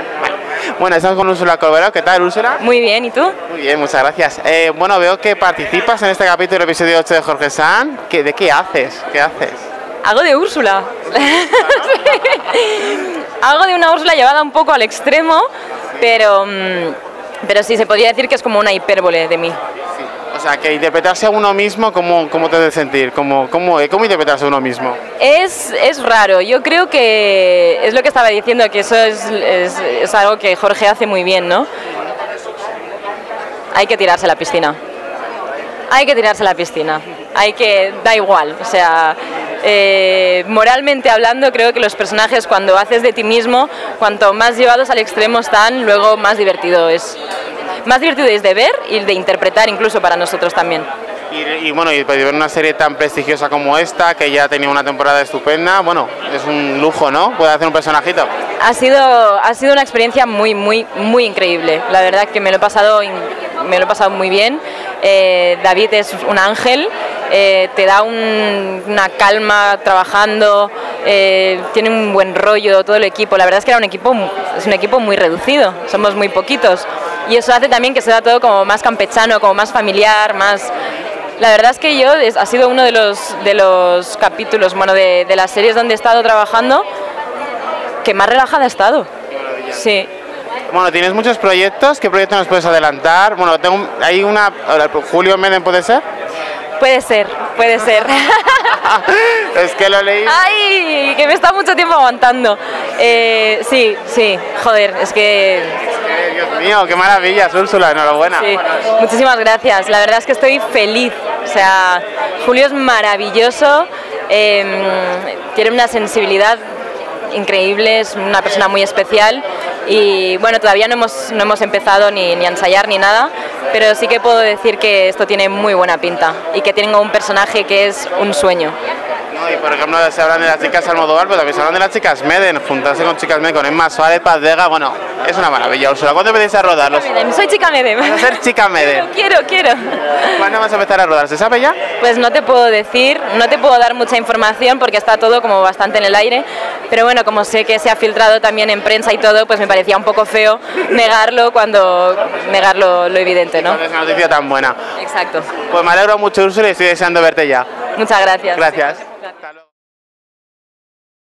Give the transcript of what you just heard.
Bien. Bueno, estamos con Úrsula Corberó. ¿Qué tal, Úrsula? Muy bien, ¿y tú? Muy bien, muchas gracias. Bueno, veo que participas en este capítulo, episodio 8 de Jorge Sanz. ¿De qué haces? ¿Qué haces? Hago de Úrsula. Hago de una Úrsula llevada un poco al extremo, pero sí, se podría decir que es como una hipérbole de mí. Sí. O sea, que interpretarse a uno mismo, ¿cómo te debe sentir? ¿Cómo interpretarse a uno mismo? Es raro, yo creo que es lo que estaba diciendo, que eso es algo que Jorge hace muy bien, ¿no? Hay que tirarse a la piscina. Hay que tirarse a la piscina. Da igual, o sea, moralmente hablando, creo que los personajes, cuando haces de ti mismo, cuanto más llevados al extremo están, luego más divertido es. Más divertido es de ver y de interpretar, incluso para nosotros también. Y bueno, y ver una serie tan prestigiosa como esta, que ya ha tenido una temporada estupenda, bueno, es un lujo, ¿no? Poder hacer un personajito. Ha sido una experiencia muy, muy, muy increíble. La verdad que me lo he pasado muy bien. David es un ángel, te da una calma trabajando, tiene un buen rollo todo el equipo. La verdad es que es un equipo muy reducido, somos muy poquitos. Y eso hace también que sea todo como más campechano, como más familiar, más... La verdad es que ha sido uno de los capítulos, bueno, de las series donde he estado trabajando, que más relajada he estado. Sí. Bueno, tienes muchos proyectos. ¿Qué proyectos nos puedes adelantar? Bueno, hay una... ¿Julio Medem puede ser? Puede ser. Es que lo leí. ¡Ay! Que me está mucho tiempo aguantando. Sí, joder, es que... Dios mío, qué maravilla, Úrsula, enhorabuena. Sí, muchísimas gracias. La verdad es que estoy feliz. O sea, Julio es maravilloso, tiene una sensibilidad increíble, es una persona muy especial y bueno, todavía no hemos empezado ni a ensayar ni nada, pero sí que puedo decir que esto tiene muy buena pinta y que tengo un personaje que es un sueño. No, y por ejemplo, se hablan de las chicas Almodóvar, pero también se hablan de las chicas Medem, juntarse con chicas Medem, con Emma Suárez, Paz Vega, bueno, es una maravilla. Úrsula, ¿cuándo empezáis a rodarlos? Soy chica Medem. Vas a ser chica Medem. Quiero. ¿Cuándo vas a empezar a rodar? ¿Se sabe ya? Pues no te puedo decir, no te puedo dar mucha información porque está todo como bastante en el aire, pero bueno, como sé que se ha filtrado también en prensa y todo, pues me parecía un poco feo negar lo evidente, ¿no? Es una noticia tan buena. Exacto. Pues me alegro mucho, Úrsula, y estoy deseando verte ya. Muchas gracias. Gracias.